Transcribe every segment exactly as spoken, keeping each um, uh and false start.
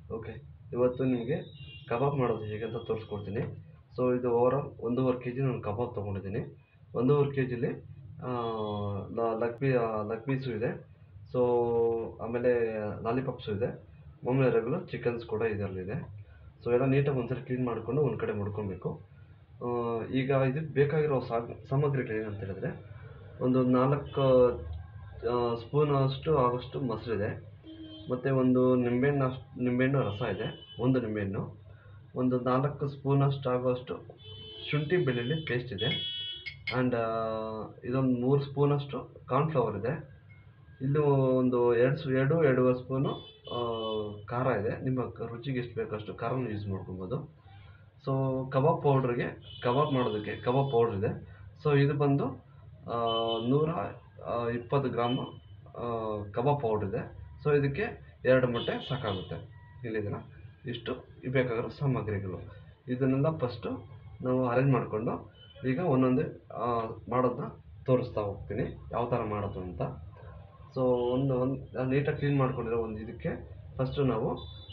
Okay, ಇವತ್ತು ನಿಮಗೆ ಕಬಾಬ್ ಮಾಡೋದು ಹೇಗೆ ಅಂತ ತೋರಿಸ್ಕೊಡ್ತೀನಿ. ಸೊ ಇದು ಓವರಾಲ್ ಒಂದೂವರೆ ಕೆ ಜಿ ನಾನು ಕಬಾಬ್ ತೊಗೊಂಡಿದ್ದೀನಿ. ಒಂದೂವರೆ ಕೆ ಜಿಲಿ ಲಗ್ ಪೀ ಲಗ್ ಪೀಸು ಇದೆ. ಸೊ ಆಮೇಲೆ ಲಾಲಿಪಾಪ್ಸು ಇದೆ. ಮಾಮೂಲಿ ರೆಗ್ಯುಲರ್ ಚಿಕನ್ಸ್ ಕೂಡ ಇದರಲ್ಲಿದೆ. ಸೊ ಎಲ್ಲ ನೀಟಾಗಿ ಒಂದ್ಸರಿ ಕ್ಲೀನ್ ಮಾಡಿಕೊಂಡು ಒಂದು ಕಡೆ ಮಾಡ್ಕೊಬೇಕು. ಈಗ ಇದಕ್ಕೆ ಬೇಕಾಗಿರೋ ಸಾ ಸಾಮಗ್ರಿಗಳು ಏನಂತ ಹೇಳಿದ್ರೆ, ಒಂದು ನಾಲ್ಕು ಸ್ಪೂನ್ ಅಷ್ಟು ಆಗೋಷ್ಟು ಮೊಸರಿದೆ, ಮತ್ತು ಒಂದು ನಿಂಬೆಹಣ್ಣು ಅಷ್ಟು ನಿಂಬೆಹಣ್ಣು ರಸ ಇದೆ, ಒಂದು ನಿಂಬೆಹಣ್ಣು, ಒಂದು ನಾಲ್ಕು ಸ್ಪೂನಷ್ಟು ಆಗುವಷ್ಟು ಶುಂಠಿ ಬೆಳ್ಳುಳ್ಳಿ ಪೇಸ್ಟ್ ಇದೆ, ಆ್ಯಂಡ್ ಇದೊಂದು ಮೂರು ಸ್ಪೂನಷ್ಟು ಕಾರ್ನ್ಫ್ಲವರ್ ಇದೆ. ಇಲ್ಲೂ ಒಂದು ಎರಡು ಸ್ಪೂ ಎರಡು ಎರಡೂವರೆ ಸ್ಪೂನು ಖಾರ ಇದೆ. ನಿಮ್ಮ ರುಚಿಗೆ ಎಷ್ಟು ಬೇಕಷ್ಟು ಖಾರನ ಯೂಸ್ ಮಾಡ್ಕೊಬೋದು. ಸೊ ಕಬಾಬ್ ಪೌಡ್ರಿಗೆ ಕಬಾಬ್ ಮಾಡೋದಕ್ಕೆ ಕಬಾಬ್ ಪೌಡ್ರ್ ಇದೆ. ಸೊ ಇದು ಬಂದು ನೂರ ಇಪ್ಪತ್ತು ಗ್ರಾಮು ಕಬಾಬ್ ಪೌಡ್ರ್ ಇದೆ. ಸೊ ಇದಕ್ಕೆ ಎರಡು ಮೊಟ್ಟೆ ಸಾಕಾಗುತ್ತೆ. ಇಲ್ಲಿದೆಲ್ಲ ಇಷ್ಟು ಬೇಕಾಗಿರೋ ಸಾಮಗ್ರಿಗಳು. ಇದನ್ನೆಲ್ಲ ಫಸ್ಟು ನಾವು ಅರೇಂಜ್ ಮಾಡಿಕೊಂಡು ಈಗ ಒಂದೊಂದೇ ಮಾಡೋದನ್ನ ತೋರಿಸ್ತಾ ಹೋಗ್ತೀನಿ, ಯಾವ ಥರ ಮಾಡೋದು ಅಂತ. ಸೊ ಒಂದು ಒಂದು ನೀಟಾಗಿ ಕ್ಲೀನ್ ಮಾಡ್ಕೊಂಡಿರೋ ಒಂದು ಇದಕ್ಕೆ ಫಸ್ಟು ನಾವು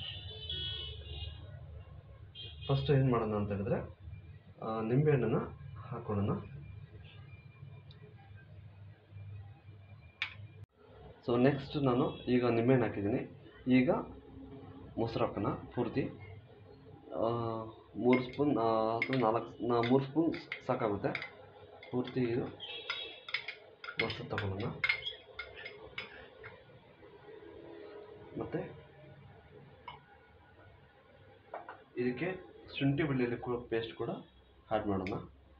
ಫಸ್ಟ್ ಏನು ಮಾಡೋಣ ಅಂತ ಹೇಳಿದ್ರೆ, ನಿಂಬೆಹಣ್ಣನ್ನು ಹಾಕೊಳ್ಳೋಣ. ಸೊ ನೆಕ್ಸ್ಟ್ ನಾನು ಈಗ ನಿಂಬೆಹಣ್ಣು ಹಾಕಿದ್ದೀನಿ. ಈಗ ಮೊಸರು ಹಾಕೋಣ ಪೂರ್ತಿ. ಮೂರು ಸ್ಪೂನ್ ಅಥವಾ ನಾಲ್ಕು ಮೂರು ಸ್ಪೂನ್ ಸಾಕಾಗುತ್ತೆ. ಪೂರ್ತಿ ಇದು ಮೊಸರು ತಗೊಳ್ಳೋಣ. ಮತ್ತು ಇದಕ್ಕೆ ಶುಂಠಿ ಬೆಳ್ಳುಳ್ಳಿ ಕೂಡ ಪೇಸ್ಟ್ ಕೂಡ ಆ್ಯಡ್ ಮಾಡೋಣ.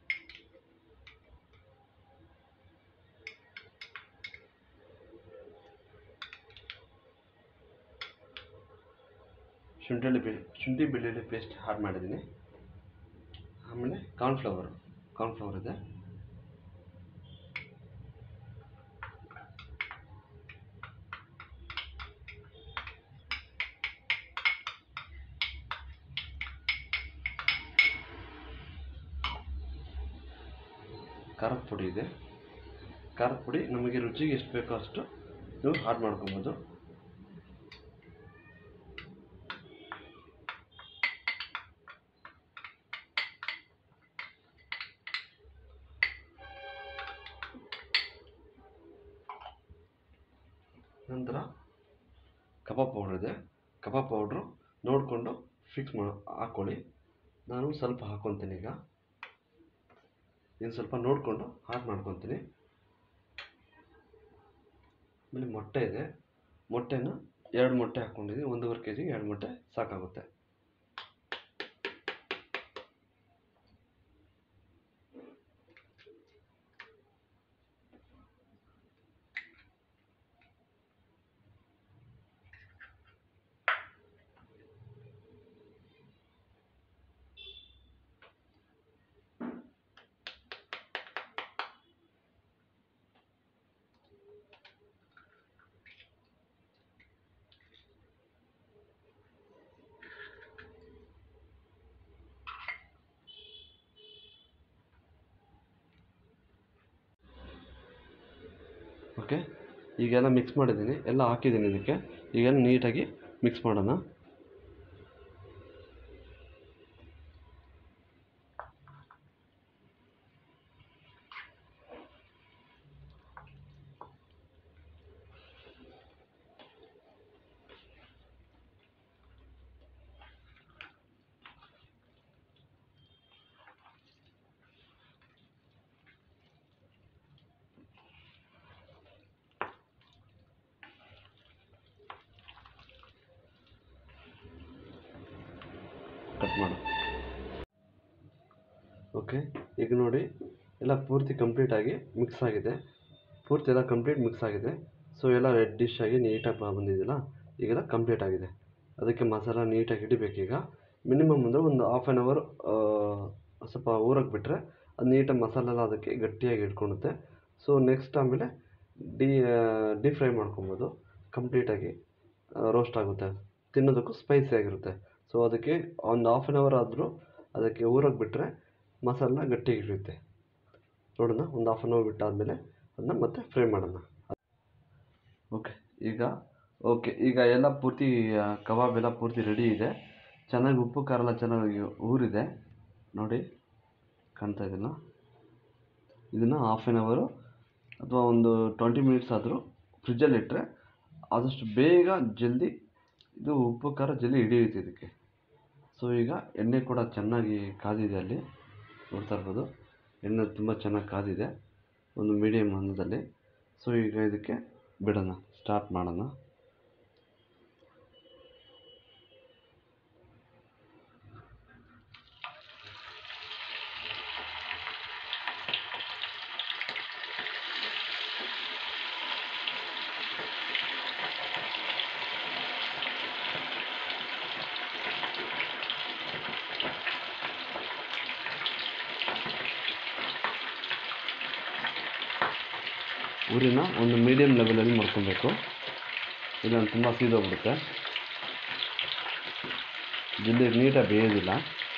ಶುಂಠಿ ಬೆಳ್ಳಿ ಶುಂಠಿ ಬೆಳ್ಳುಳ್ಳಿ ಪೇಸ್ಟ್ ಆ್ಯಡ್ ಮಾಡಿದ್ದೀನಿ. ಆಮೇಲೆ ಕಾರ್ನ್ಫ್ಲವರ್ ಕಾರ್ನ್ಫ್ಲವರ್ ಇದೆ. ಖಾರದ ಪುಡಿ ಇದೆ. ಖಾರದ ಪುಡಿ ನಮಗೆ ರುಚಿಗೆ ಎಷ್ಟು ಬೇಕೋ ಅಷ್ಟು ನೀವು ಆ್ಯಡ್ ಮಾಡ್ಕೊಬೋದು. ನಂತರ ಕಬಾಬ್ ಪೌಡ್ರ್ ಇದೆ. ಕಬಾಬ್ ಪೌಡ್ರು ನೋಡಿಕೊಂಡು ಫಿಕ್ಸ್ ಮಾಡಿ ಹಾಕ್ಕೊಳ್ಳಿ. ನಾನು ಸ್ವಲ್ಪ ಹಾಕ್ಕೊತೀನಿ. ಈಗ ಇನ್ನು ಸ್ವಲ್ಪ ನೋಡಿಕೊಂಡು ಆ್ಯಡ್ ಮಾಡ್ಕೊತೀನಿ. ಆಮೇಲೆ ಮೊಟ್ಟೆ ಇದೆ. ಮೊಟ್ಟೆನ ಎರಡು ಮೊಟ್ಟೆ ಹಾಕ್ಕೊಂಡಿದ್ದೀನಿ. ಒಂದೂವರೆ ಕೆ ಜಿಗೆ ಎರಡು ಮೊಟ್ಟೆ ಸಾಕಾಗುತ್ತೆ. ಓಕೆ, ಈಗೆಲ್ಲ ಮಿಕ್ಸ್ ಮಾಡಿದ್ದೀನಿ, ಎಲ್ಲ ಹಾಕಿದ್ದೀನಿ ಇದಕ್ಕೆ. ಈಗೆಲ್ಲ ನೀಟಾಗಿ ಮಿಕ್ಸ್ ಮಾಡೋಣ. ಕಟ್ ಮಾಡು. ಓಕೆ, ಈಗ ನೋಡಿ ಎಲ್ಲ ಪೂರ್ತಿ ಕಂಪ್ಲೀಟಾಗಿ ಮಿಕ್ಸ್ ಆಗಿದೆ. ಪೂರ್ತಿ ಎಲ್ಲ ಕಂಪ್ಲೀಟ್ ಮಿಕ್ಸ್ ಆಗಿದೆ. ಸೊ ಎಲ್ಲ ರೆಡ್ ಡಿಶ್ ಆಗಿ ನೀಟಾಗಿ ಬಂದಿದೆಯಲ್ಲ, ಈಗೆಲ್ಲ ಕಂಪ್ಲೀಟ್ ಆಗಿದೆ. ಅದಕ್ಕೆ ಮಸಾಲ ನೀಟಾಗಿ ಹಿಡಿಬೇಕೀಗ. ಮಿನಿಮಮ್ ಅಂದರೆ ಒಂದು ಹಾಫ್ ಆ್ಯನ್ ಅವರ್ ಸ್ವಲ್ಪ ಊರಕ್ಕೆ ಬಿಟ್ಟರೆ ಅದು ನೀಟಾಗಿ ಮಸಾಲೆ ಎಲ್ಲ ಅದಕ್ಕೆ ಗಟ್ಟಿಯಾಗಿ ಇಟ್ಕೊಳುತ್ತೆ. ಸೊ ನೆಕ್ಸ್ಟ್ ಆಮೇಲೆ ಡಿ ಡೀಪ್ ಫ್ರೈ ಮಾಡ್ಕೊಬೋದು. ಕಂಪ್ಲೀಟಾಗಿ ರೋಸ್ಟ್ ಆಗುತ್ತೆ, ತಿನ್ನೋದಕ್ಕೂ ಸ್ಪೈಸಿ ಆಗಿರುತ್ತೆ. ಸೊ ಅದಕ್ಕೆ ಒಂದು ಹಾಫ್ ಆನ್ ಅವರ್ ಆದರೂ ಅದಕ್ಕೆ ಊರಕ್ಕೆ ಬಿಟ್ಟರೆ ಮಸಾಲ ಗಟ್ಟಿಗಿರುತ್ತೆ. ನೋಡೋಣ, ಒಂದು ಹಾಫ್ ಆನ್ ಅವರ್ ಬಿಟ್ಟಾದಮೇಲೆ ಅದನ್ನ ಮತ್ತೆ ಫ್ರೈ ಮಾಡೋಣ. ಓಕೆ, ಈಗ ಓಕೆ, ಈಗ ಎಲ್ಲ ಪೂರ್ತಿ ಆ, ಕಬಾಬ್ ಎಲ್ಲ ಪೂರ್ತಿ ರೆಡಿ ಇದೆ. ಚೆನ್ನಾಗಿ ಉಪ್ಪು ಖಾರ ಎಲ್ಲ ಚೆನ್ನಾಗಿ ಊರಿದೆ ನೋಡಿ, ಕಾಣ್ತಾ ಇದೆಯಲ್ಲ. ಇದನ್ನು ಹಾಫ್ ಆನ್ ಅವರು ಅಥವಾ ಒಂದು ಟ್ವೆಂಟಿ ಮಿನಿಟ್ಸ್ ಆದರೂ ಫ್ರಿಜ್ಜಲ್ಲಿ ಇಟ್ಟರೆ ಆದಷ್ಟು ಬೇಗ ಜಲ್ದಿ ಇದು ಉಪ್ಪು ಖಾರ ಜಲ್ದಿ ಹಿಡಿಯುತ್ತೆ ಇದಕ್ಕೆ. ಸೊ ಈಗ ಎಣ್ಣೆ ಕೂಡ ಚೆನ್ನಾಗಿ ಕಾದಿದೆ, ಅಲ್ಲಿ ನೋಡ್ತಾ ಇರ್ಬೋದು. ಎಣ್ಣೆ ತುಂಬ ಚೆನ್ನಾಗಿ ಕಾದಿದೆ ಒಂದು ಮೀಡಿಯಮ್ ಹಂತದಲ್ಲಿ. ಸೊ ಈಗ ಇದಕ್ಕೆ ಬಿಡೋಣ, ಸ್ಟಾರ್ಟ್ ಮಾಡೋಣ. ಊರಿನ ಒಂದು ಮೀಡಿಯಮ್ ಲೆವೆಲಲ್ಲಿ ಮಾಡ್ಕೊಬೇಕು, ಇಲ್ಲ ತುಂಬ ಸೀದೋಗ್ಬಿಡುತ್ತೆ, ಜಲ್ದಿ ನೀಟಾಗಿ ಬೇಯೋದಿಲ್ಲ.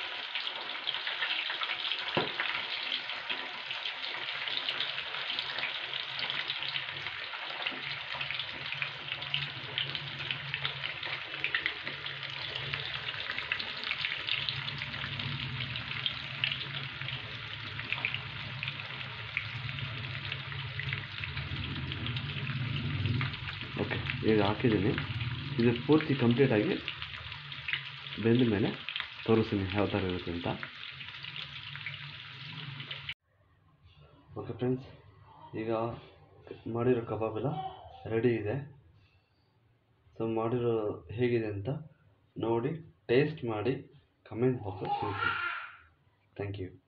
ಓಕೆ, ಈಗ ಹಾಕಿದ್ದೀನಿ. ಇದು ಪೂರ್ತಿ ಕಂಪ್ಲೀಟಾಗಿ ಬೆಂದ ಮೇಲೆ ತೋರಿಸ್ತೀನಿ ಯಾವ ಥರ ಇರುತ್ತೆ ಅಂತ. ಓಕೆ ಫ್ರೆಂಡ್ಸ್, ಈಗ ಮಾಡಿರೋ ಕಬಾಬ್ ಎಲ್ಲ ರೆಡಿ ಇದೆ. ಸೊ ಮಾಡಿರೋ ಹೇಗಿದೆ ಅಂತ ನೋಡಿ, ಟೇಸ್ಟ್ ಮಾಡಿ ಕಮೆಂಟ್ ಬಾಕ್ಸಲ್ಲಿ ತಿಳಿಸಿ. Thank you.